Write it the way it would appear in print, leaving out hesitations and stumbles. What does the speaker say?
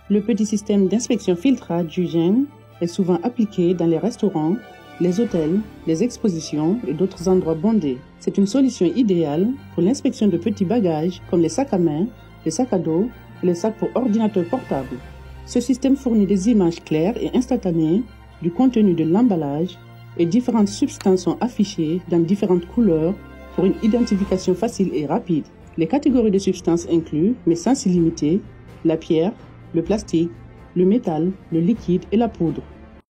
Le petit système d'inspection filtrage du GIEN est souvent appliqué dans les restaurants, les hôtels, les expositions et d'autres endroits bondés. C'est une solution idéale pour l'inspection de petits bagages comme les sacs à main, les sacs à dos et les sacs pour ordinateurs portables. Ce système fournit des images claires et instantanées du contenu de l'emballage et différentes substances sont affichées dans différentes couleurs pour une identification facile et rapide. Les catégories de substances incluent, mais sans s'y limiter, la pierre, le plastique, le métal, le liquide et la poudre.